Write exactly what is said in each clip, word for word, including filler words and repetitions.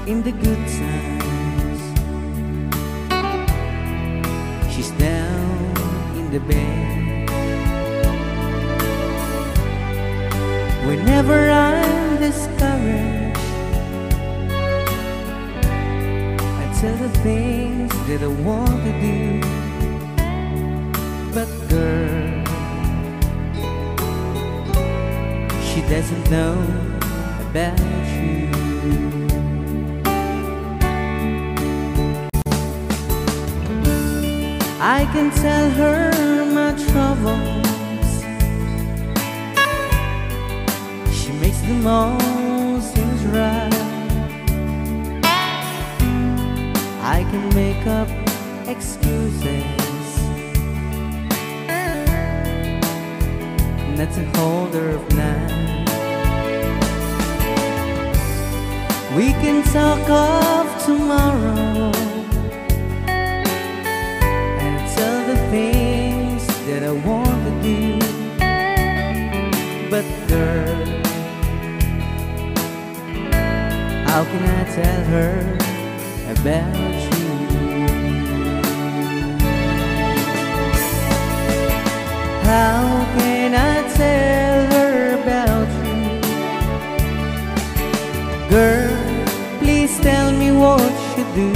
in the good times. She's down in the bed. Whenever I'm discouraged, I tell the things that I want to do. But girl, she doesn't know about you. I can tell her my troubles. She makes them all seems right. I can make up excuses not to hold her of night. We can talk of tomorrow and tell the things that I want to do. But girl, how can I tell her about you? How can I tell her about you? Girl, please tell me what you do.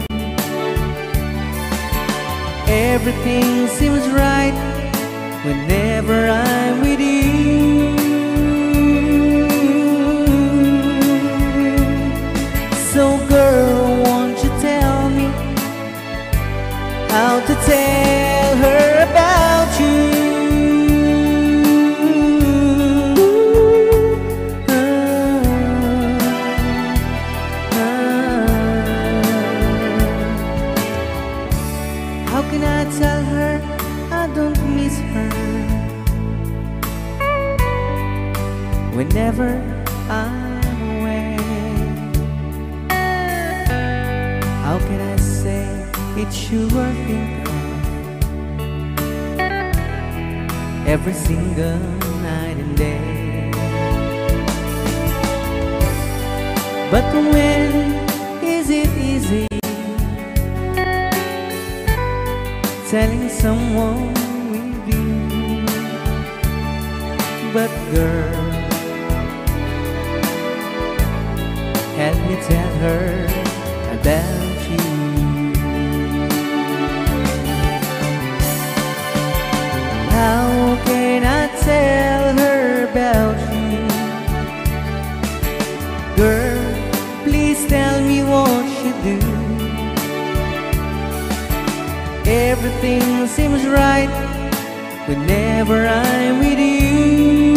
Everything seems right whenever I'm with you. So girl, won't you tell me how to tell her about you? How can I tell her I don't miss her whenever I'm away? How can I say it's you I think of every single night and day? But when is it easy telling someone with you? But girl, help me tell her about you. How can I tell her about you? Girl, please tell me what you do. Everything seems right whenever I'm with you.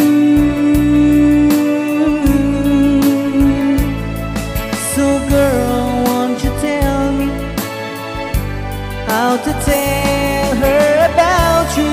So girl, won't you tell me how to tell her about you?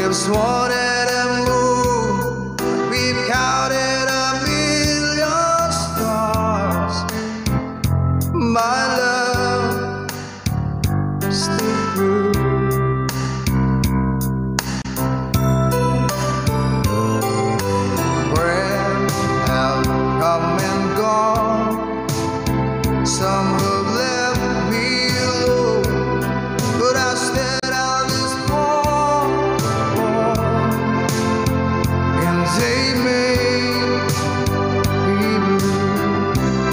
We've sworn at a moon, we've counted a million stars. My love still true. Friends have come and gone, some have left me alone, but I stand out this far and they may be blue.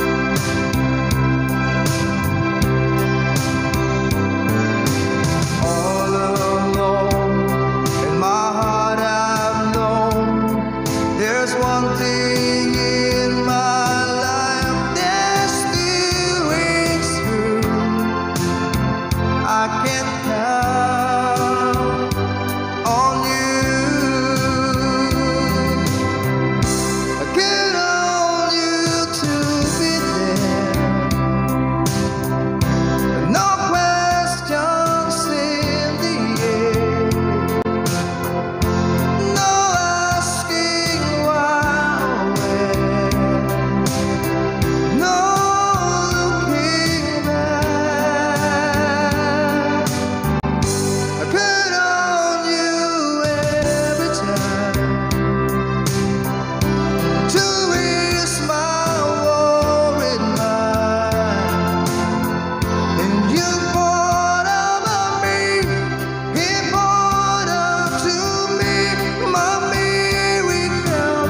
All alone in my heart I've known there's one thing in my life that still rings true. I can count on you. I count on you to be there. No questions in the air. No asking why or where. No looking back. I put on you every time to ease my worried mind. And you poured over me, he poured up to me, my miracle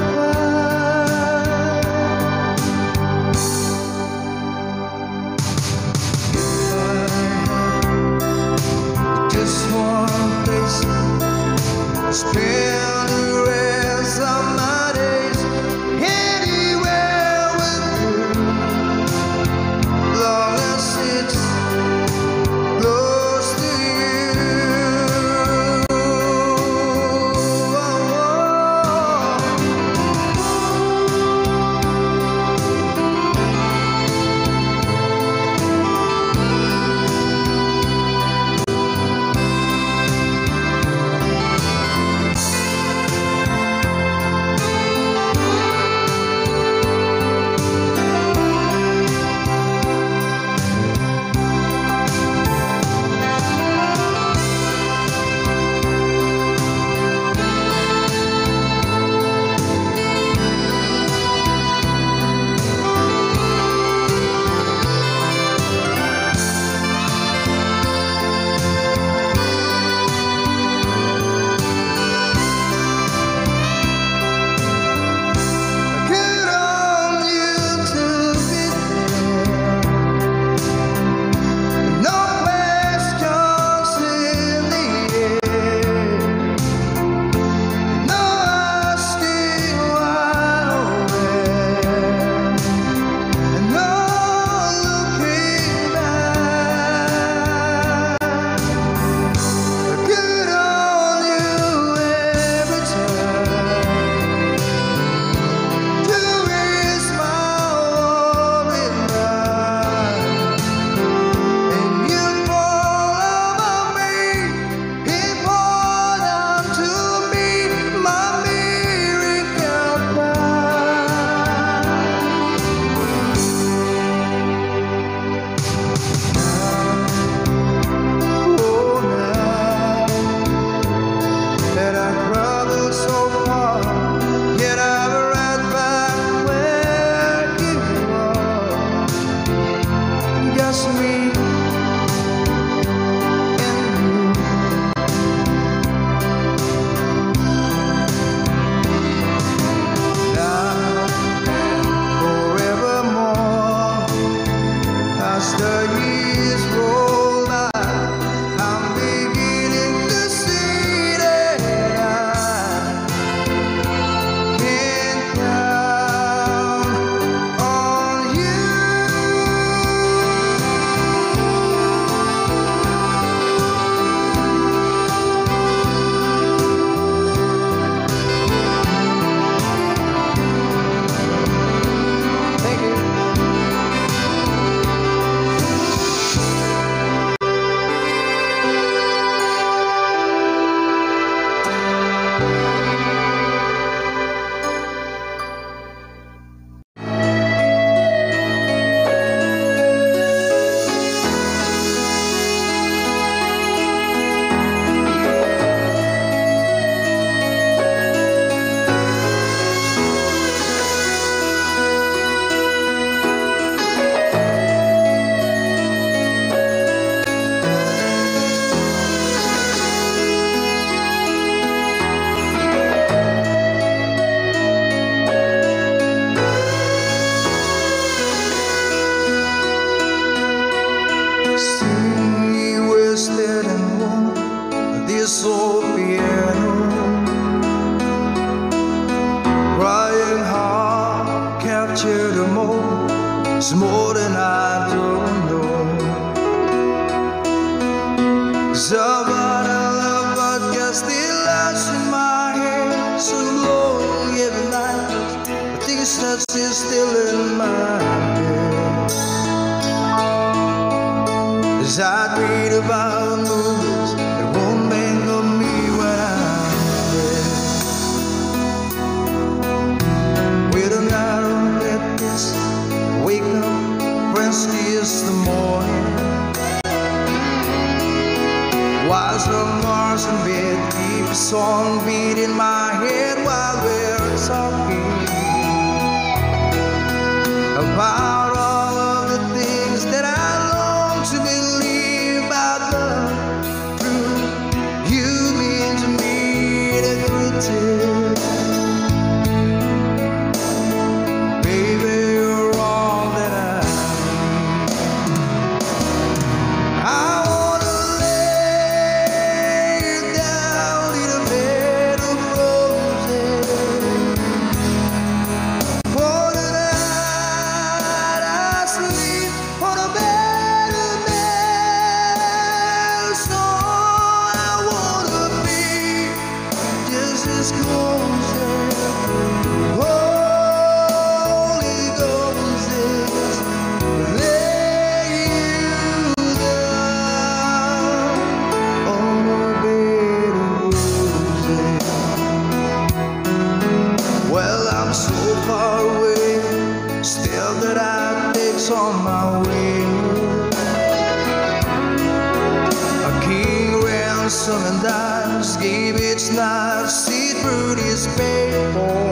wine. Just one place to spend the rest of my days, anywhere with you, long as it's close to you. Oh, oh. that is still in my head. As I read about movies that won't think of me when I'm dead. With an arrow that is wake up, Wednesday is the morning. While some Mars in bed, keep a song beat in my head while we're talking about all of the things that I long to believe about love. True, you mean to me the greatest. Baby, you're all that I need. I wanna lay you down in a bed of roses. For the night I sleep on a bed of nails. So I wanna be just as close as Holy Ghost is. Lay you down on a bed of roses. Well, I'm so far away, still that I takes on my way. A king ransom and dimes gave its knife, see through this paper.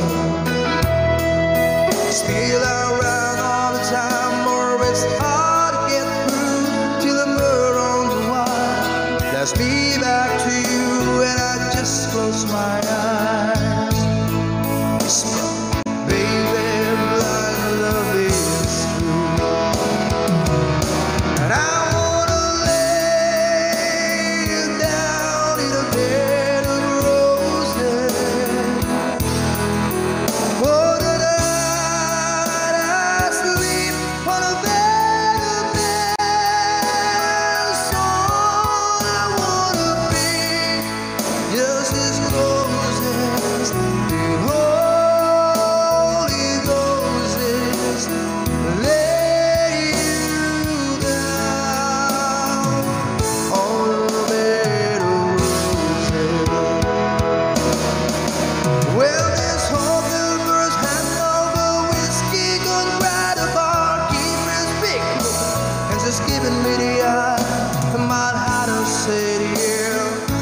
Still I run all the time, or it's hard to get through till the murder on the wire. That's me back to you, and I just close my eyes. Baby, blind love is true. And I wanna lay you down in a bed of roses. For the night I sleep on a bed of nails. So I wanna be just as close as the Holy Ghost is. Lay you down on a bed of roses. Well, this whole first hand over whiskey, gone right a bar, keepers big and just giving me the eye. I might have to say yeah,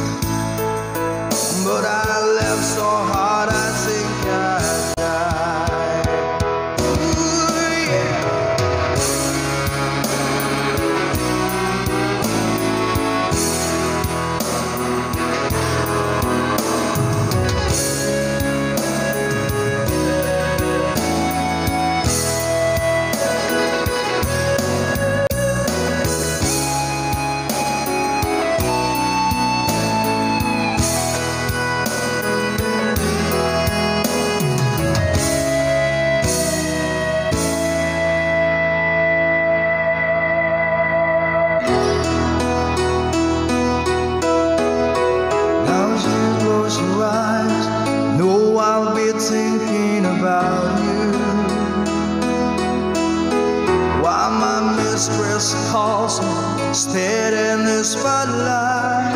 but I left so hard I think I died. Ooh, yeah. Now as you close your eyes, know I'll be thinking about you. While my mistress calls me, steady in the spotlight.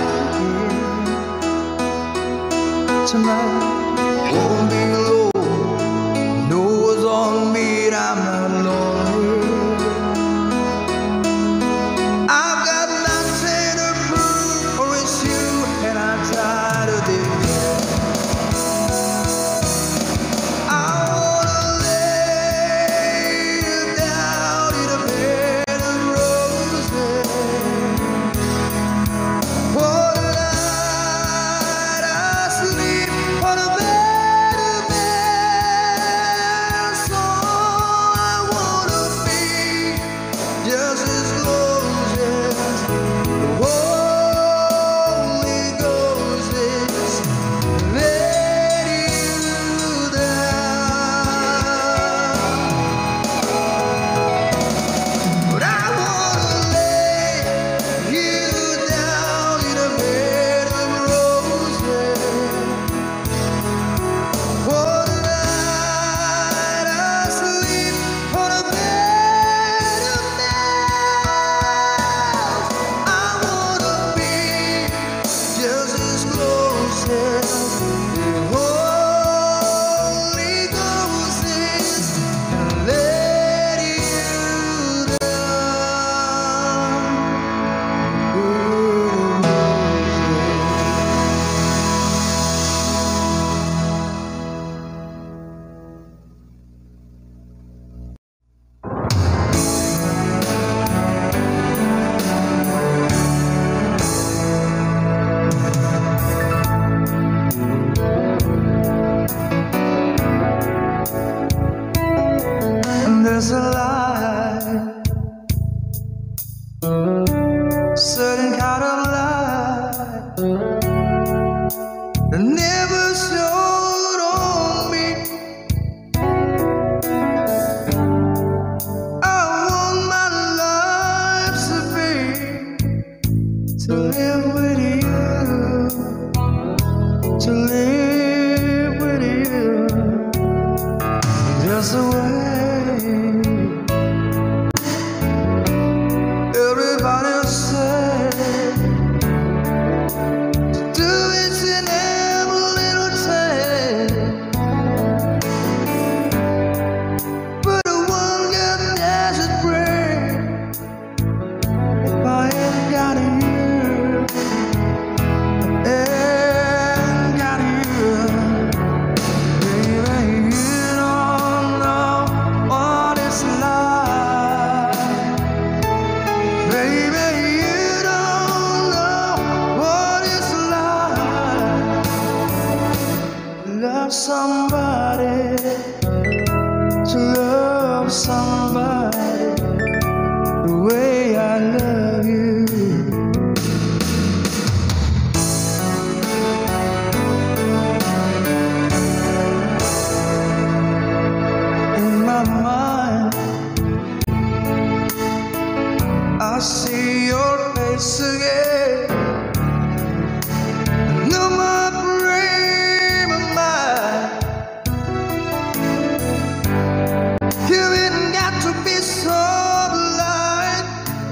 Tonight won't be low, no one's on me, I'm not lonely. I've got nothing to prove, or it's you, and I'm tired of this. I wanna lay you down in a bed of roses. For the night I sleep on a bed of nails. never showed on me. I want my life to be, to live with you, to live with you, just the way everybody said to do it in every little thing. But the one got desert brain. If I ain't got you, ain't got you, baby, you don't know what it's like. Baby, you don't know what it's like to love somebody, to love somebody the way I love you. In my mind, I see your face again. No more frame of mind. You ain't got to be so blind.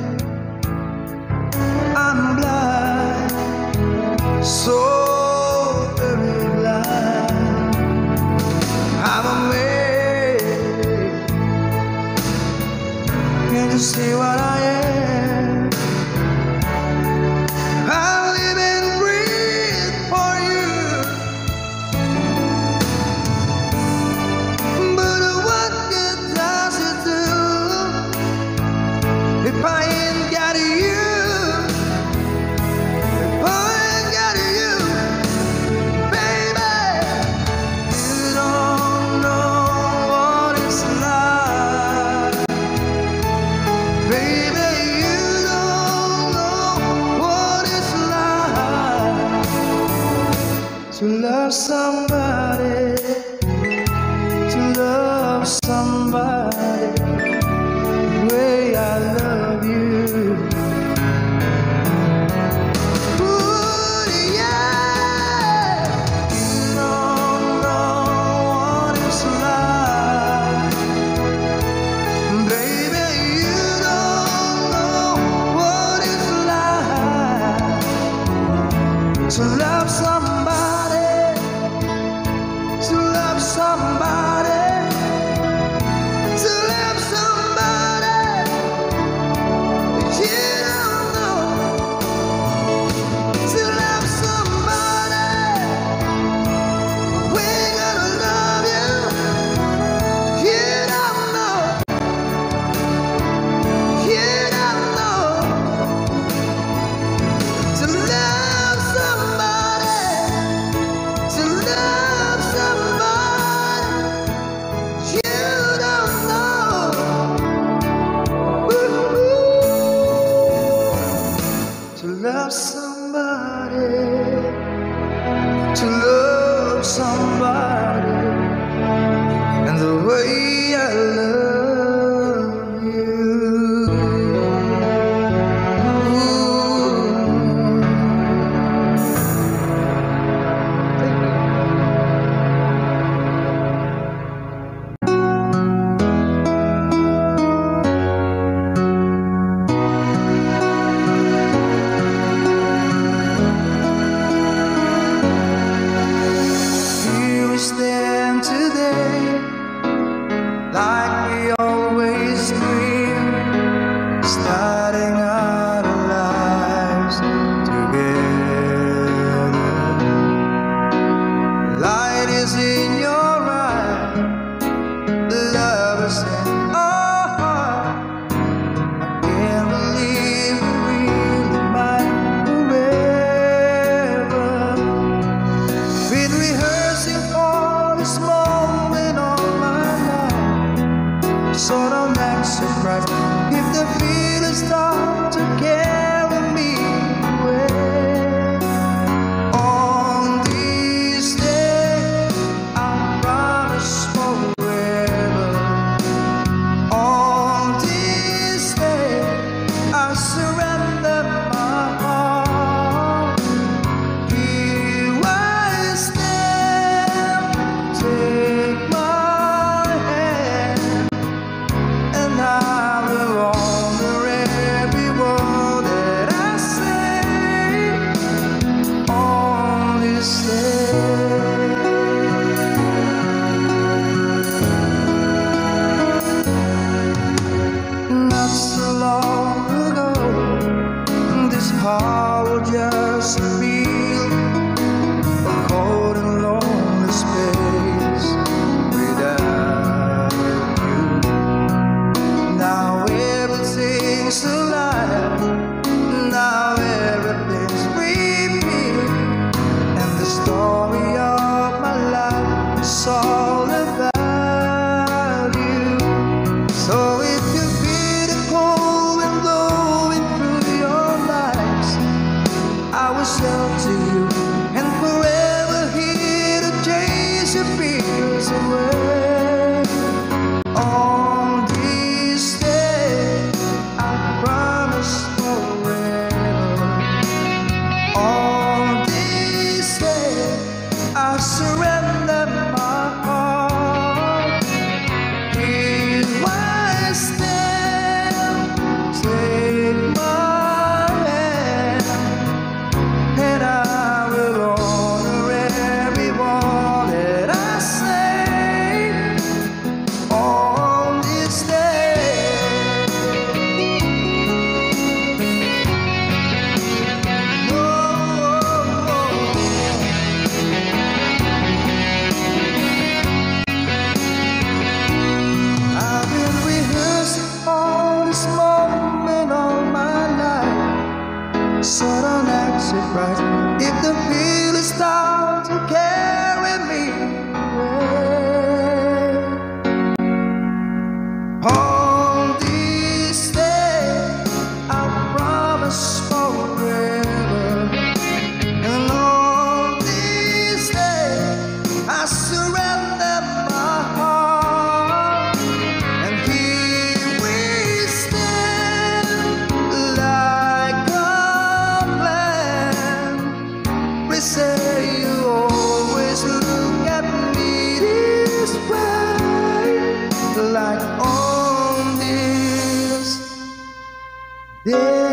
I'm blind, so very blind. I'm amazed. Can't you see what I am? I live and breathe for you. But what good does it do if I ain't got you? If I ain't got you, baby, you don't know what it's like. Baby, you don't know what it's like to love somebody, to love somebody the way I love you. Ooh, yeah, you don't know what it's like. Baby, you don't know what it's like to love somebody, to love somebody, to love somebody you don't know, to love somebody. We're gonna love you. You don't know, you don't know, to love somebody, to love somebody you don't know. Ooh, to love somebody, to love somebody, and the way I love you. Here we stand today, like we always dreamed, starting our lives together. Light is in your eye, love is in our heart. I can't believe we really might forever. Been rehearsing for this moment all my life, so don't act surprised if the feelings start to carry me away. On these days away. On this day, I promise forever. On this day, I surrender my heart. Here I stand, take my hand, and I will honor every word that I say on this day. Oh, I've been rehearsing all this moment all my life. So don't act surprised if the feelings start to carry me away. On this day, I promise forever. And on this day, I surrender my heart. And here we stand like a plan. We say you always look at me this way, like on this day.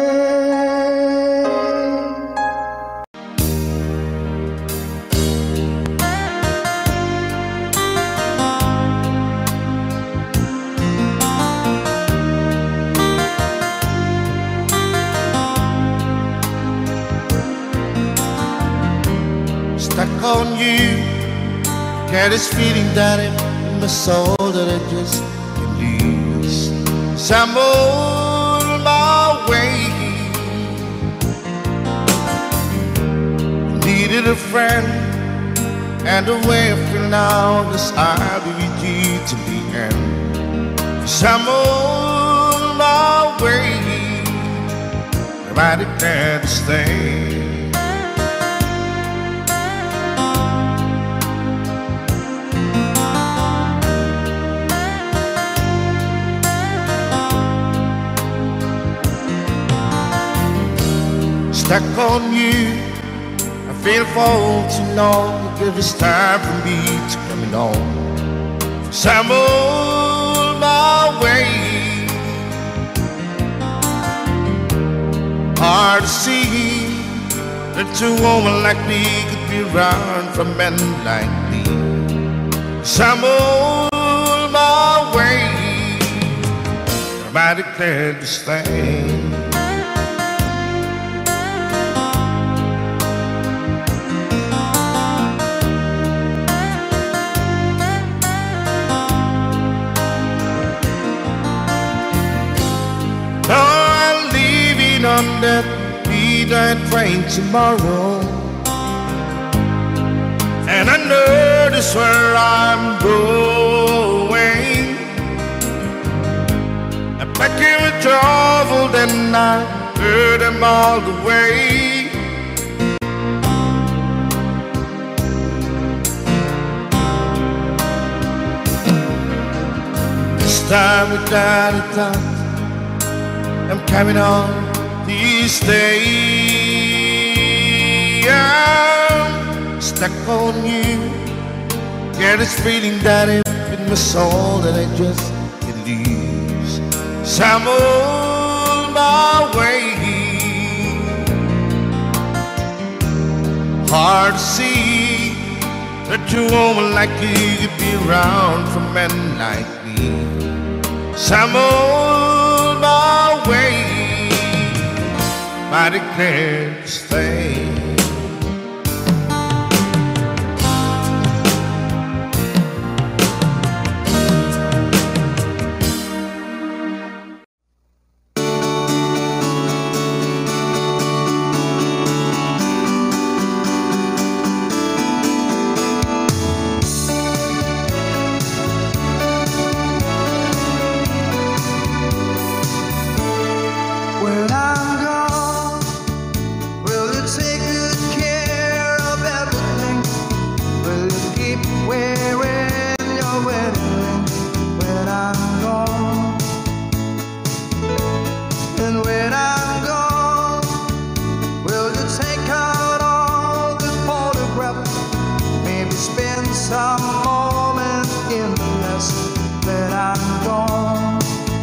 Stuck on you, got this feeling that in my soul that I just can't lose. So I'm on my way. Needed a friend, and the way I feel now is I'll be with you to the end. So I'm on my way, nobody can stay. Stuck on you, I feel for too long. Give it's time for me to come on. So I'm on my way. Hard to see that a woman like me could be around for men like me. So I'm on my way. I declared this thing. On that midnight train tomorrow, and I know this where I'm going. I'm packing with trouble, then I heard them all the way. This time without a doubt, I'm coming on. These days I'm stuck on you. Get this feeling that in my soul that I just can't lose. So I'm on my way. Hard to see that a woman like you could be around for men like me. So I'm on my way. I declare this thing. When I'm gone, will you take me some moment in the mess that I'm gone.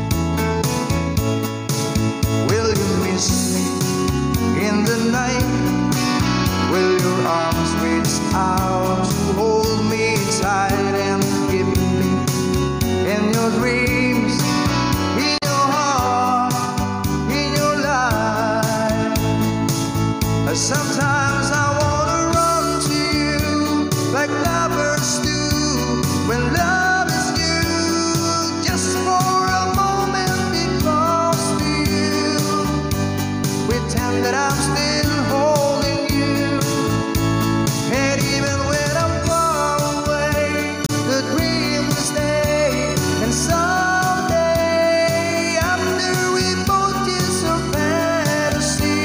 Will you miss me in the night? Will your arms reach out to hold me tight and give me in your dreams, in your heart, in your life? Sometimes I wanna run to you like lovers do when love is you, just for a moment be close to you, pretend that I'm still holding you, and even when I'm far away, the dream will stay, and someday after we both kiss our fantasy,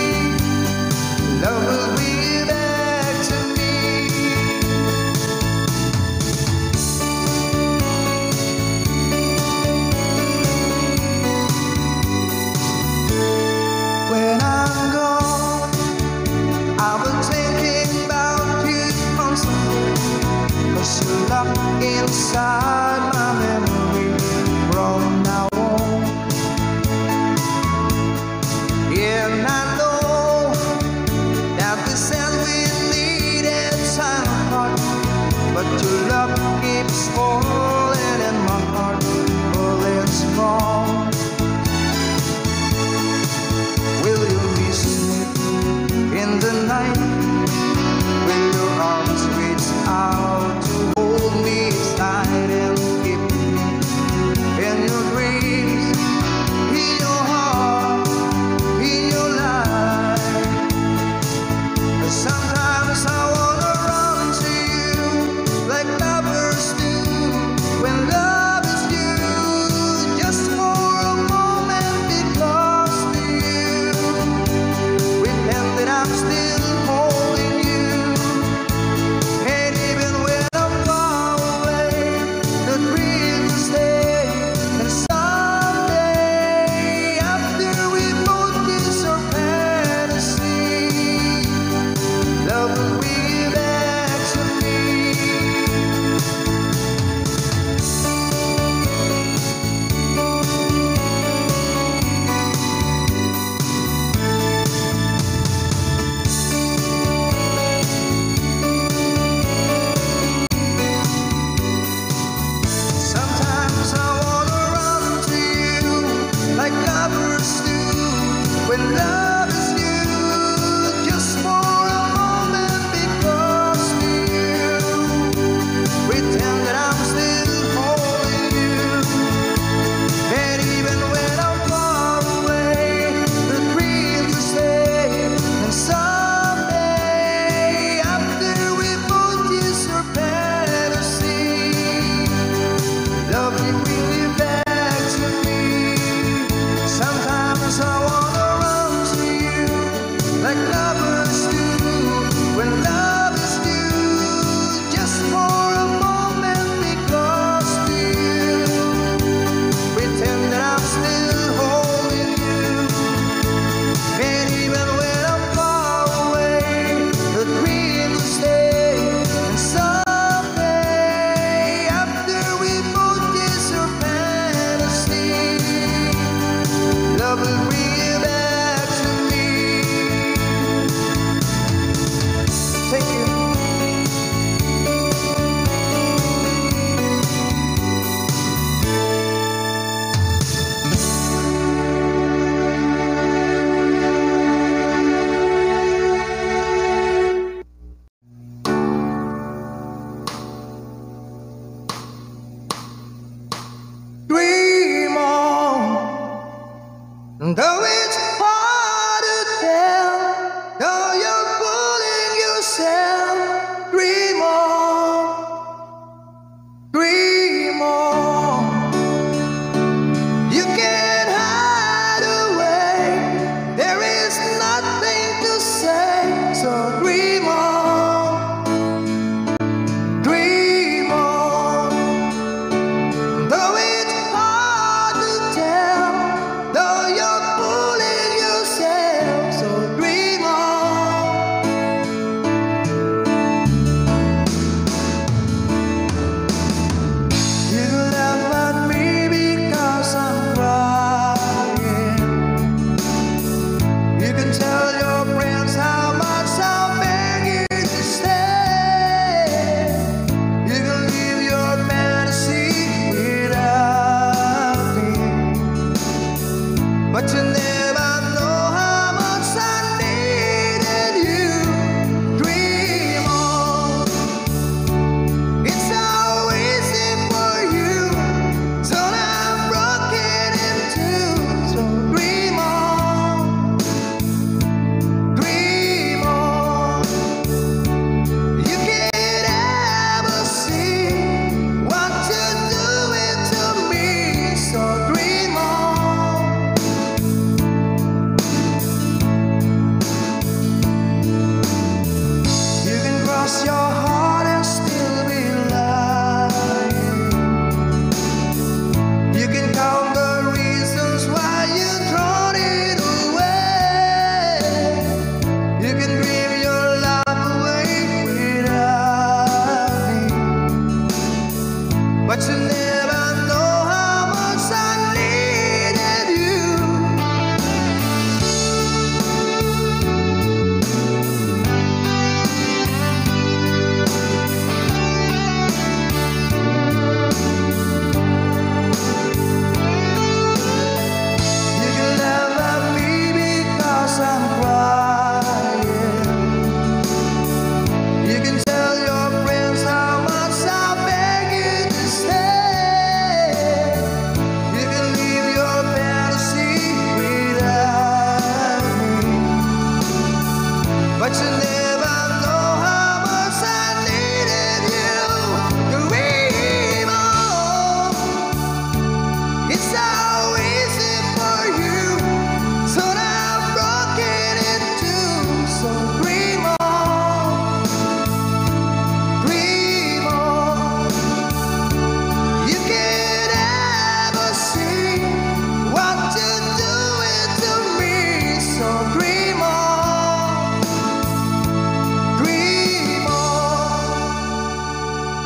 love will be back to me. When I'm gone, I'll be thinking about you constantly, 'cause you're locked inside my memory from now on. Yeah, and I know that we said we needed time apart, but your love keeps falling in my heart, well it's gone. Will you miss me in the night? Will your arms reach out to hold me tight and keep me in your dreams, in your heart, in your life? Sometimes I wanna run to you like lovers do when love is you, just for a moment be close to you, pretend that I'm still holding you, and even when I'm far away, the dream will stay, and someday after we both kiss our fantasy, love will be back to me. Sometimes I wanna run to you like lovers do when love is you, just for a moment be close to you, pretend that I'm still holding you, and even when I'm far away, the dream will stay, and someday after we both kiss our fantasy, love will bring you back to me. Sometimes I wanna run to you like lovers do when love is you, just for a moment be close to you, pretend that I'm still holding you, and even when I'm far away, the dream will stay, and someday after we both kiss our fantasy, love will bring you back to me. Thank you. Dream on, though it's hard to tell, though you're fooling yourself. Dream on, dream on. You can't hide away. There is nothing to say, so dream on, dream on. Though it's hard to tell, though you're fooling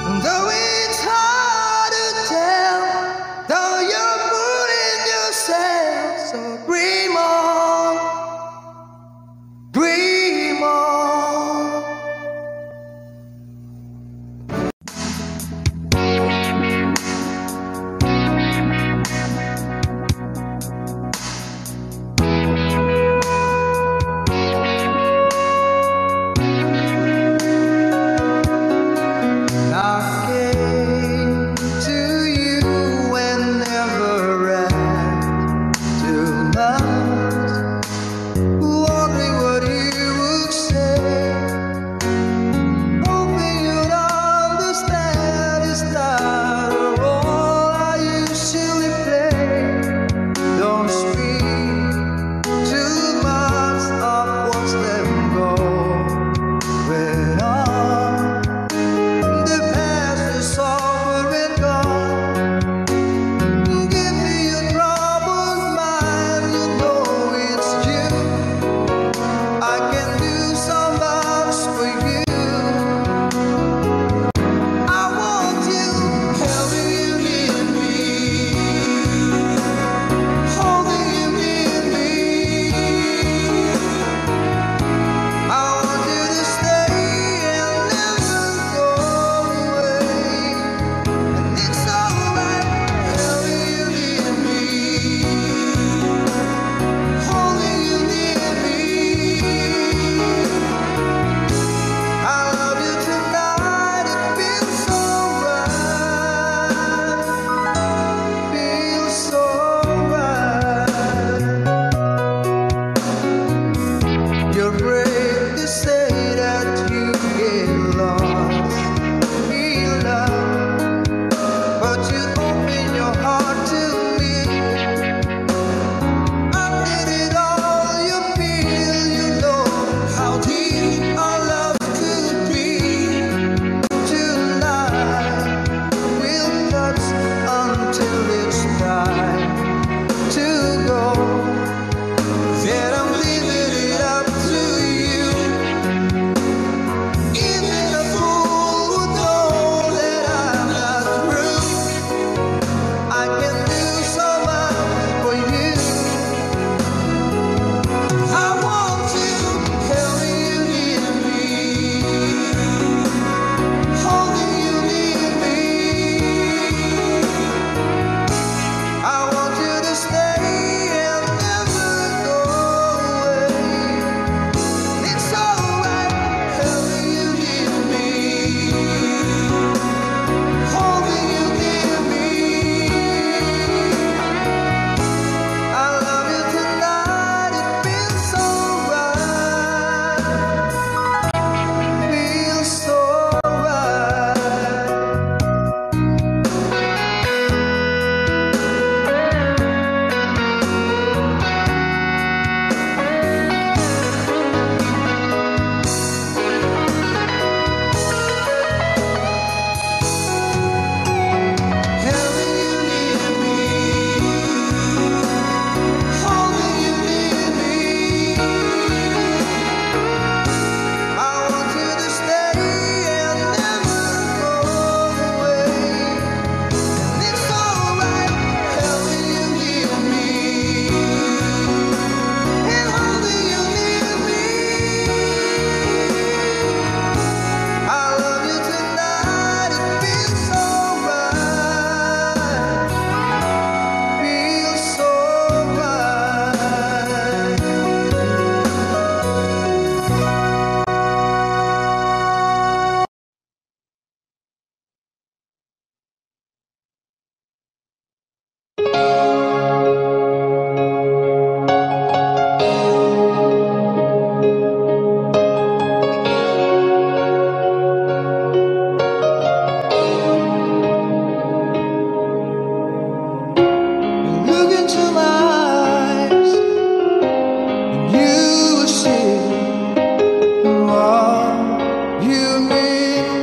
Though it's hard to tell, though you're fooling yourself, so dream on, dream on.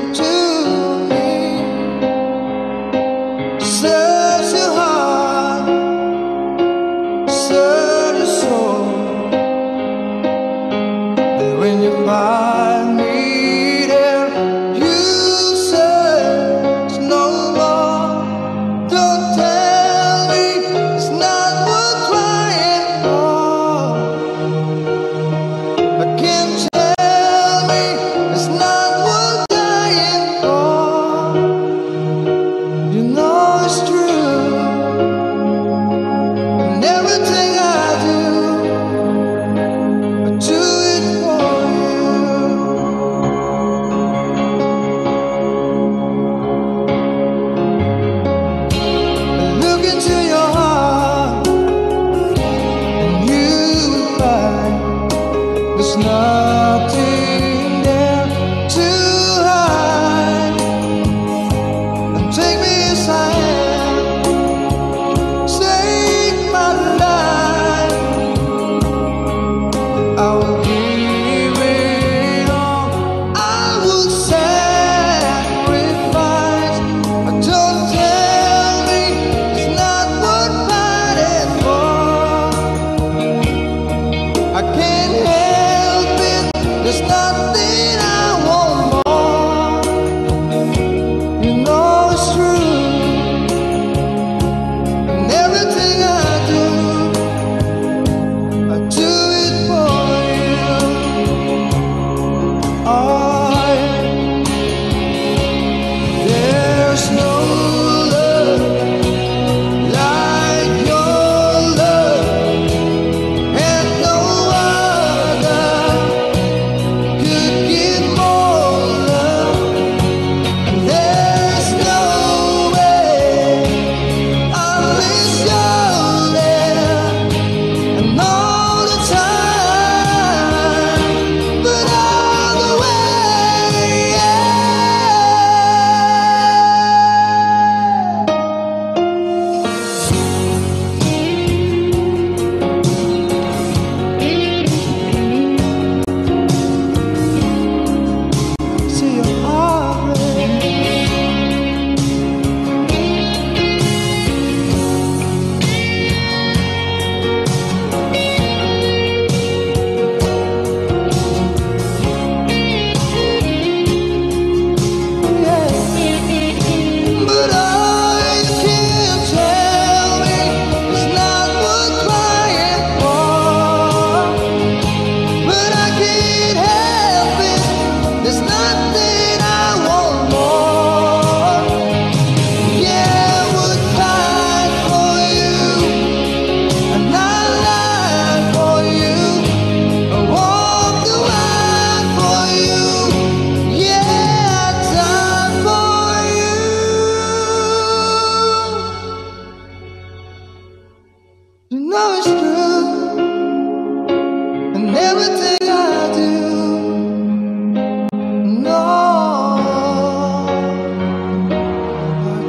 Serves you hard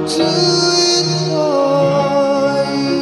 do it for you.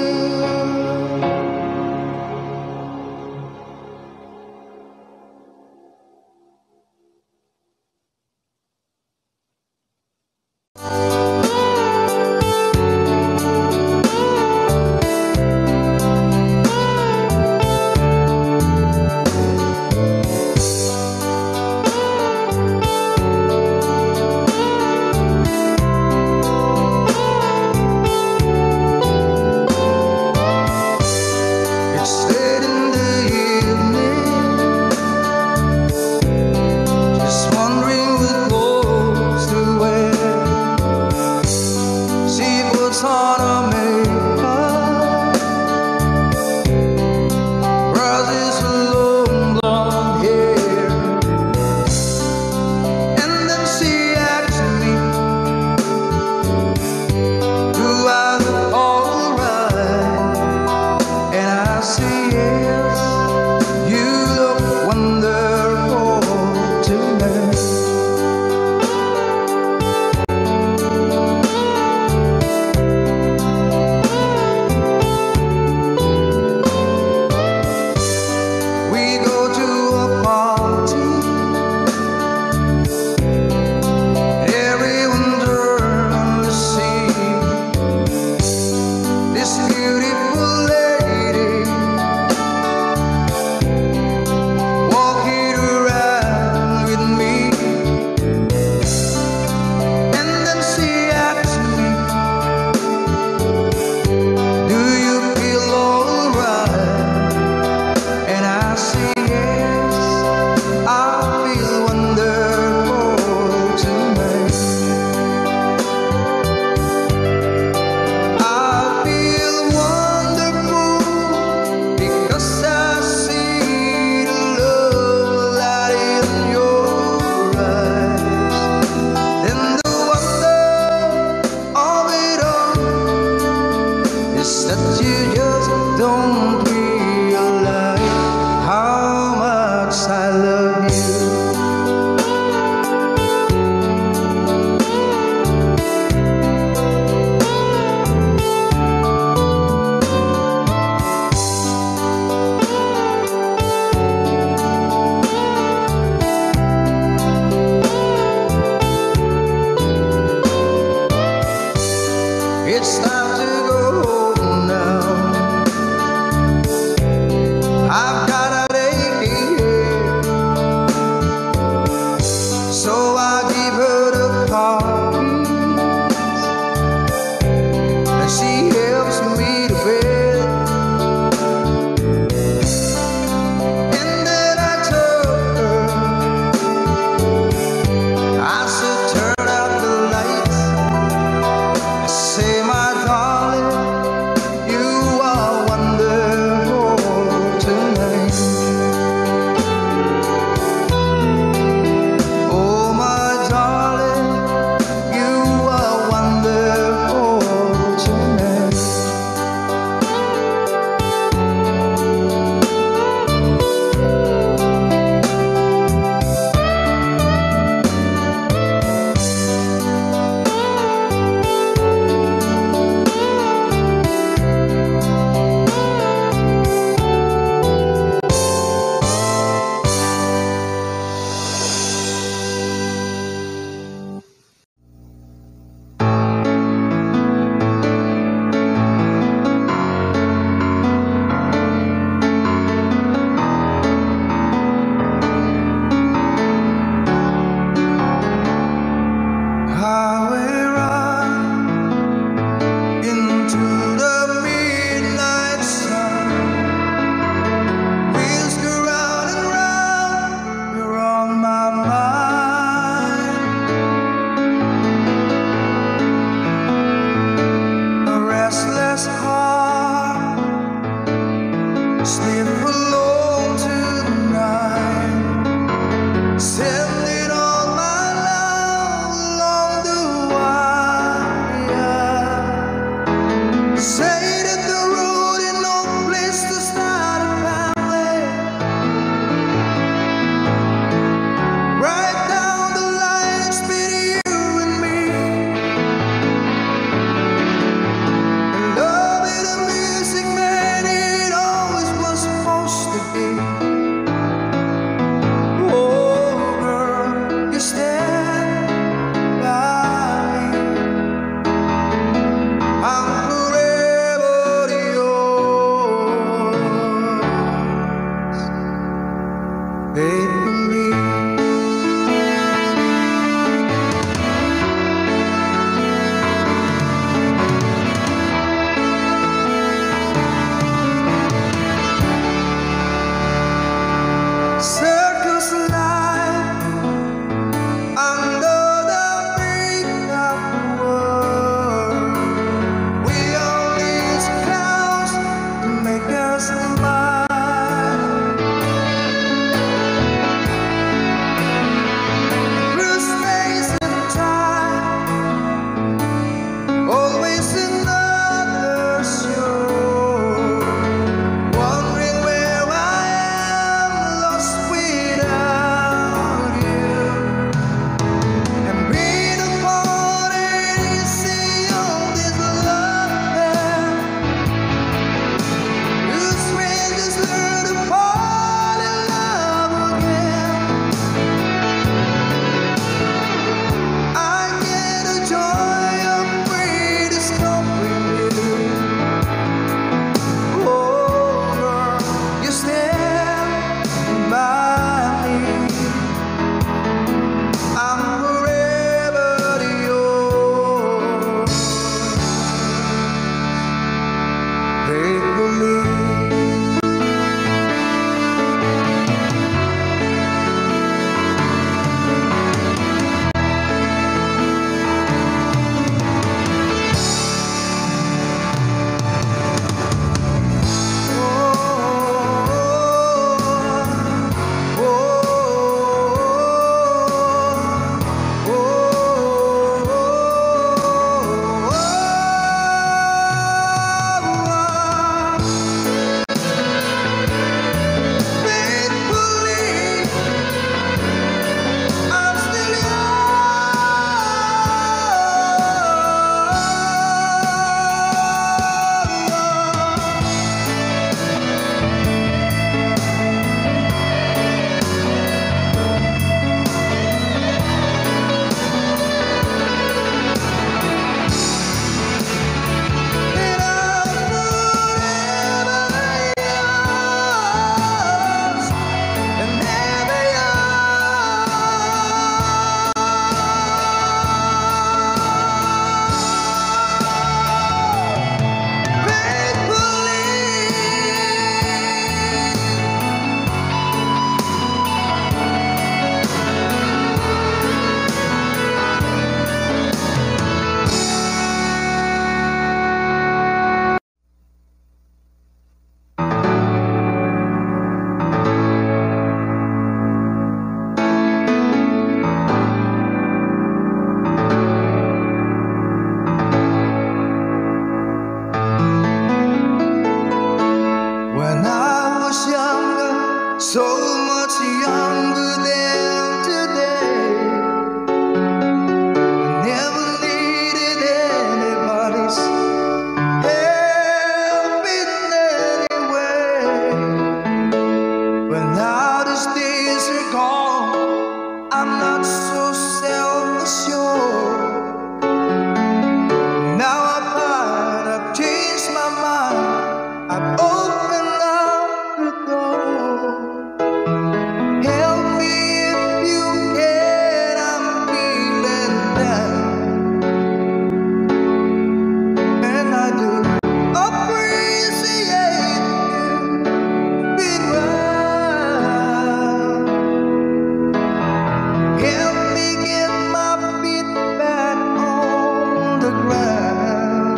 the ground.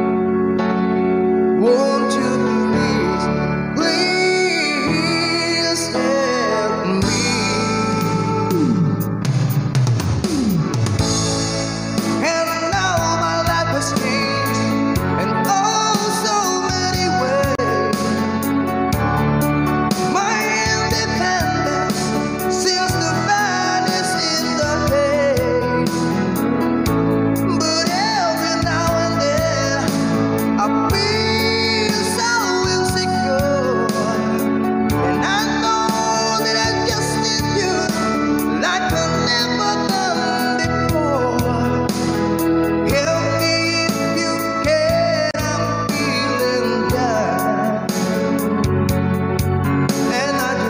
Won't you please, please help me? And now my life has changed in oh so many ways. My independence seems to vanish in the haze. But every now and then I feel so insecure, and I know that I just need you like I've never done before. Help me if you can, I'm feeling down, and I do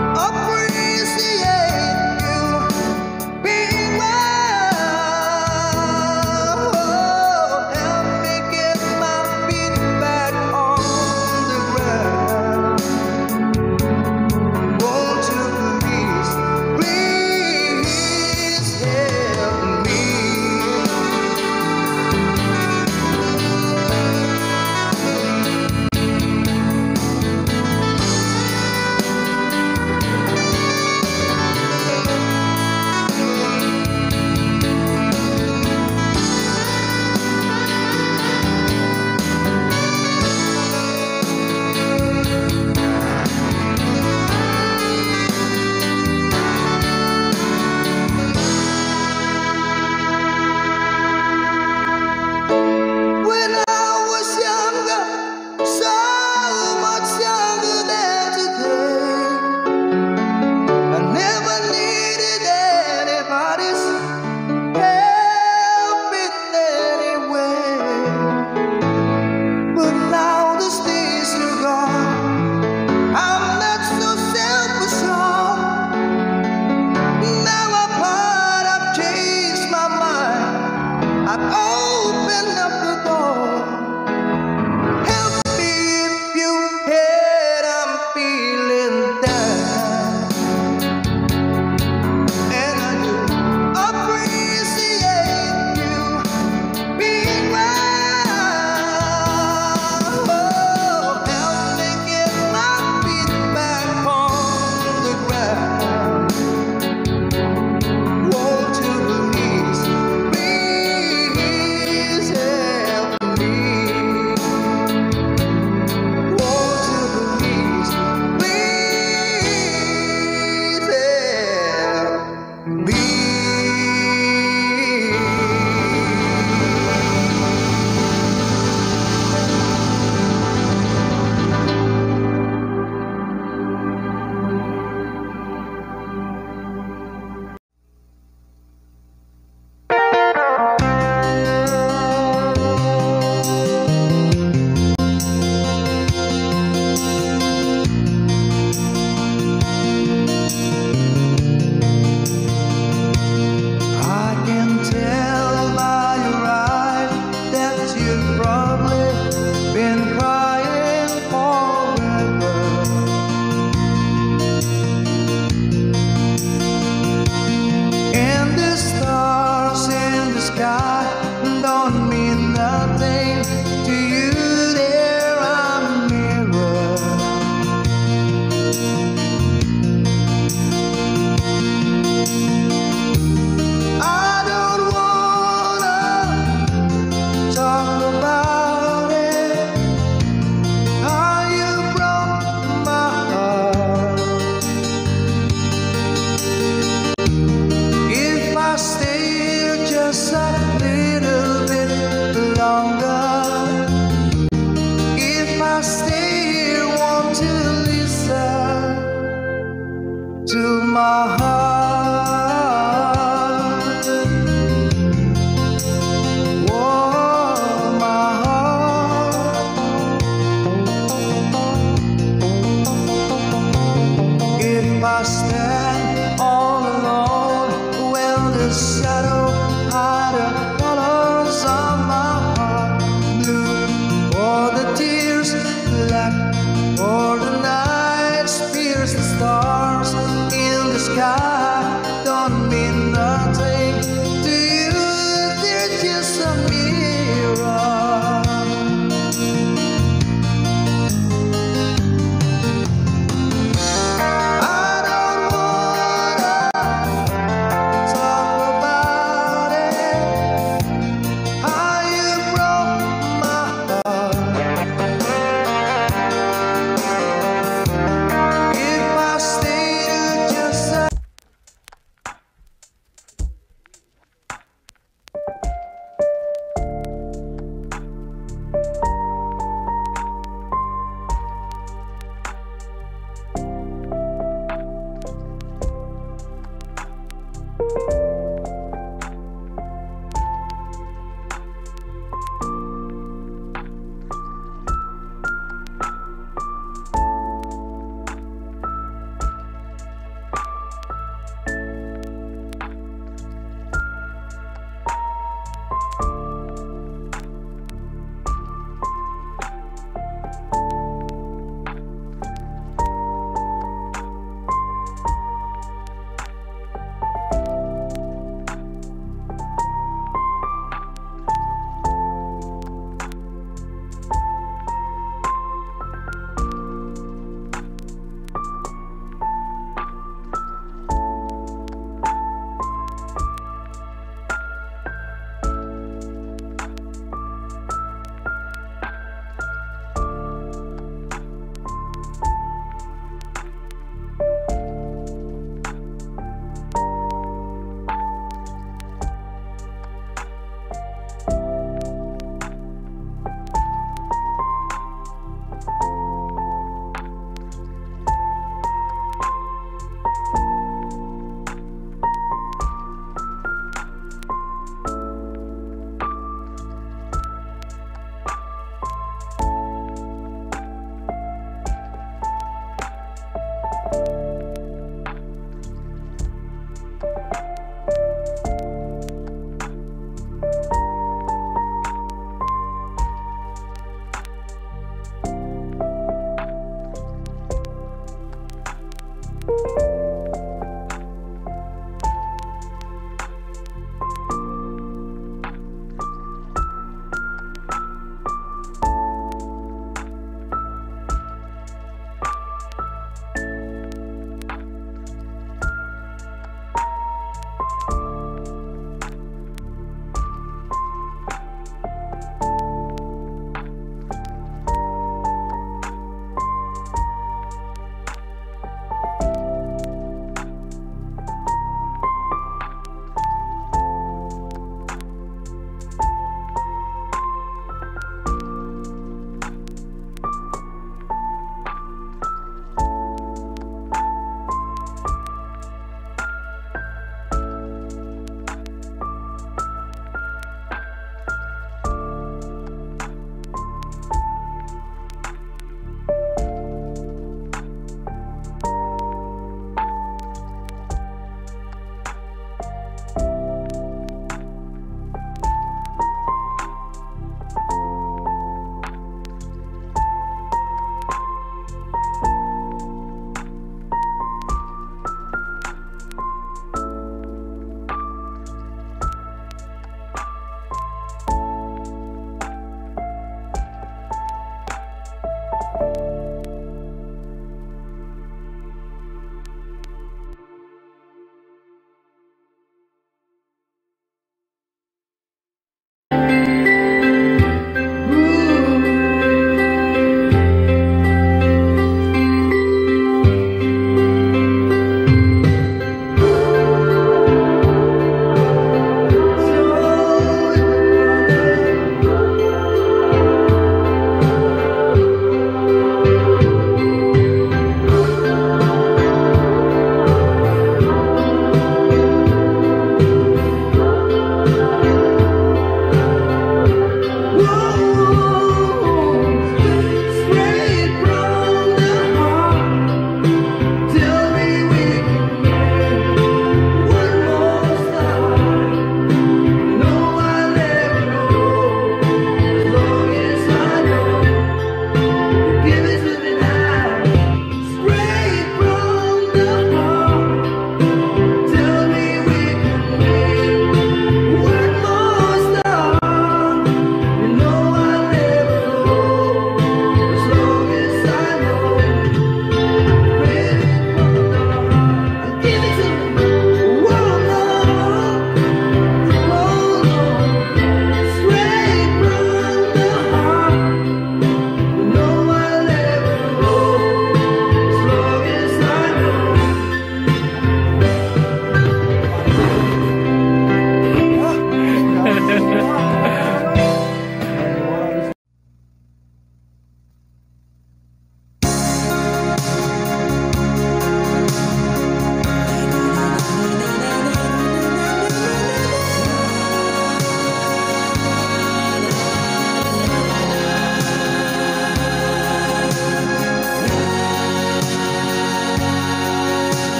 appreciate you being well. Help me get my feet back on the ground. Won't you please, please help me? When I was younger, so much younger than today, I never needed anybody's help in any way. But now the days are gone, I'm not so self-assured. Now I'm part, I've changed my mind, I've opened up the door. Help me if you can, I'm feeling down, and I do appreciate you being well. Help me get my feet back on the ground. Won't you please, please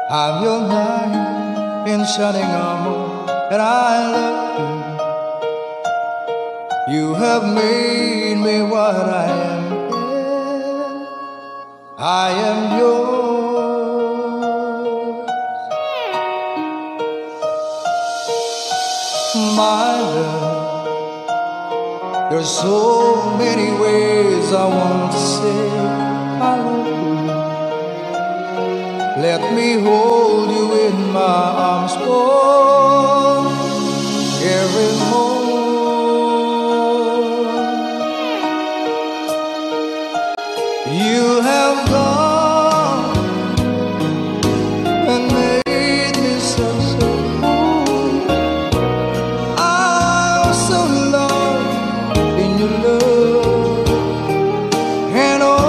I'm your knight in shining armor, and I love you. You have made me what I am. I am yours, my love. There's so many ways I want to say I love you. Let me hold you in my arms for every moment. You have gone and made me so, so cool. I'm so lost in your love, and oh,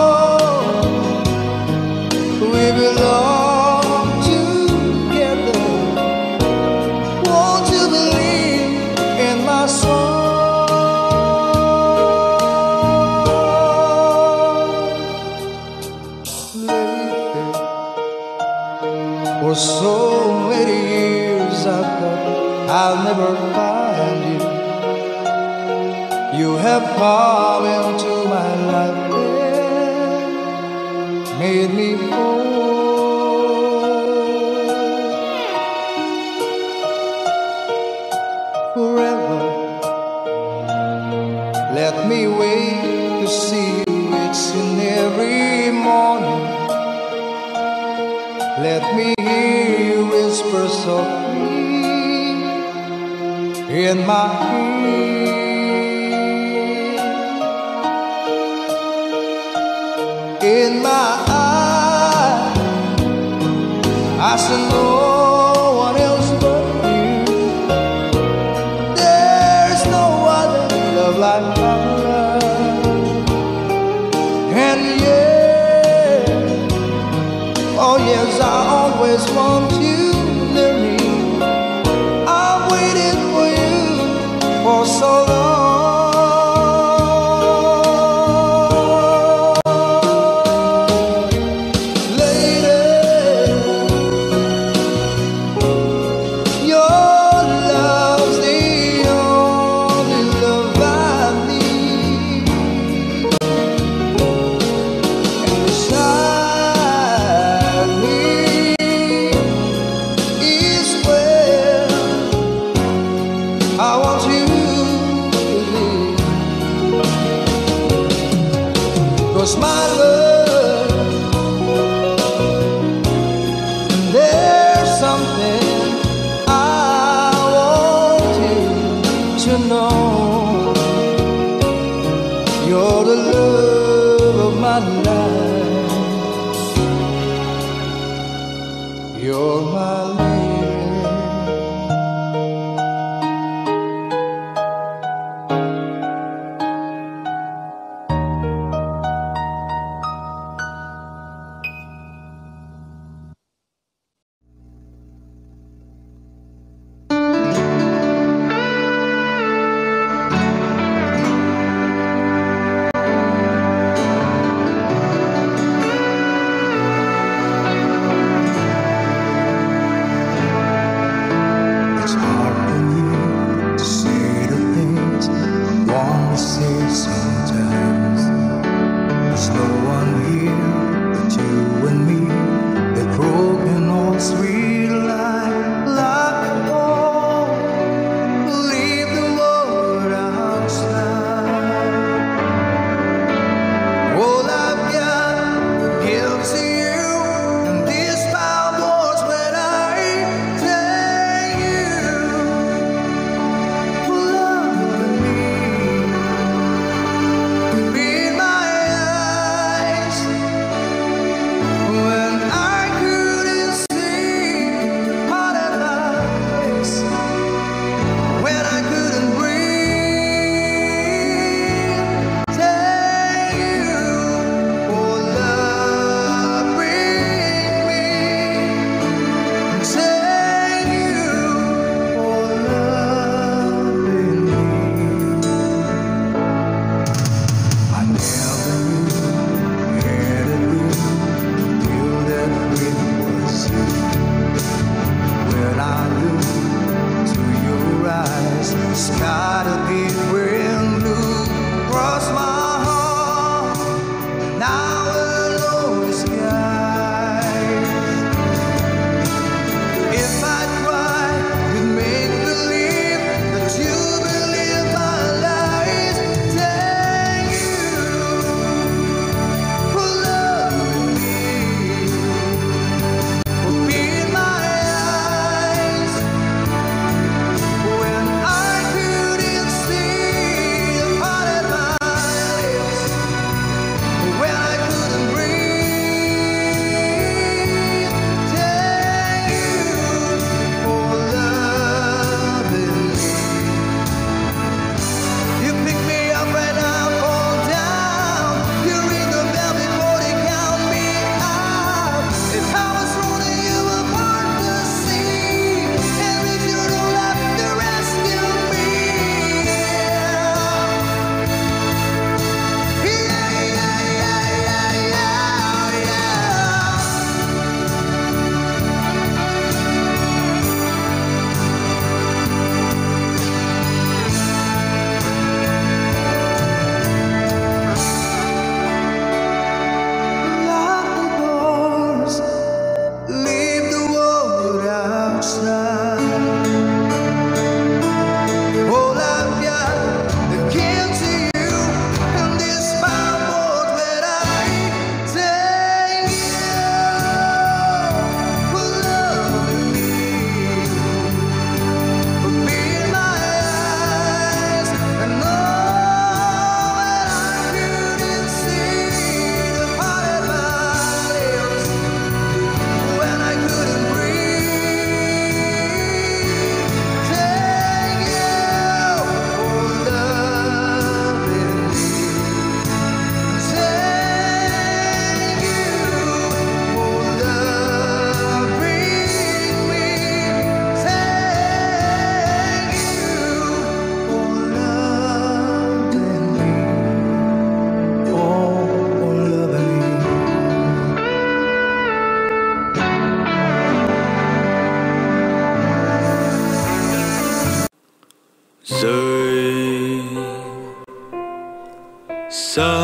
we belong together. Won't you believe in my song? Lately, for so many years I thought I'll never find you. You have come into my life and made me whole. Forever, let me wait to see you. It's in every morning. Let me hear you whisper softly in my ear. In my eyes, I see no one else but you. There's no other love like my love. And yeah, oh yes, I always want you near me. I've waited for you for so long. My love, there's something I want you to know. You're the love of my life. You're my lady. xa.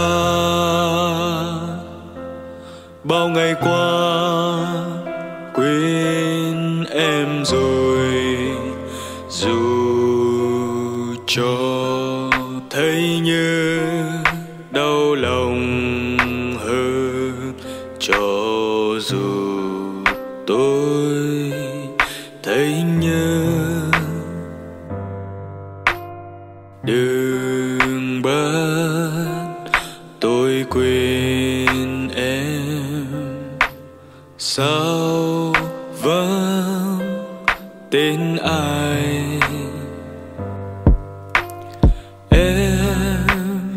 Bao ngày qua quên em rồi, dù cho thấy nhớ đau lòng hơn, cho dù tôi thấy nhớ. Đừng bắt tôi quên em, sao vẫn tên ai. Em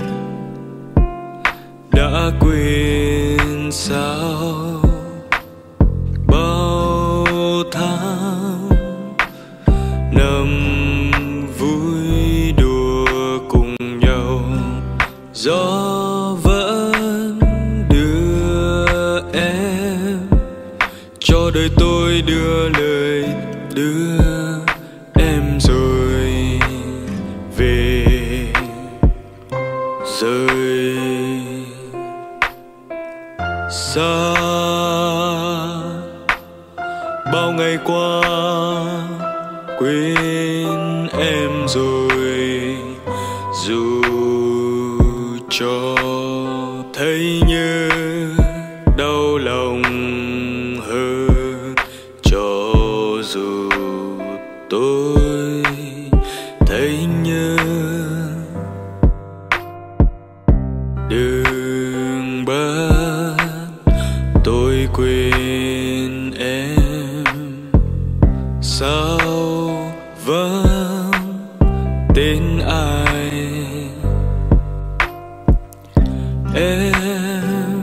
đã quên sao bao tháng năm vui đùa cùng nhau. Gió vẫn đưa em, cho đời tôi đưa lời đưa em rồi về rời xa. Bao ngày qua quên em rồi, dù cho thấy nhớ đau lòng hơn, cho dù tôi thấy nhớ. Đừng bắt tôi quên em, sao vẫn tên ai. Em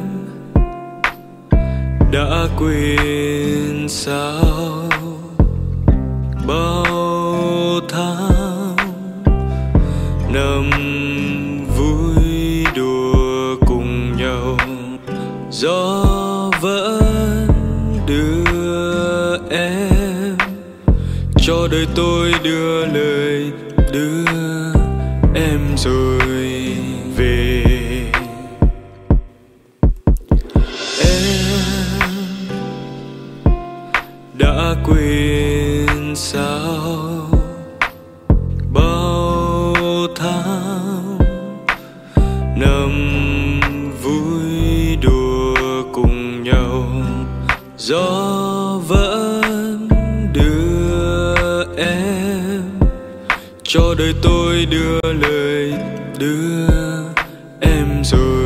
đã quên sao bao tháng năm vui đùa cùng nhau. Gió vẫn đưa em, cho đời tôi đưa lời đưa em rồi về. Em đã quên sao bao tháng năm vui đùa cùng nhau. Gió vẫn đưa em, cho đời tôi đưa lời đưa em rồi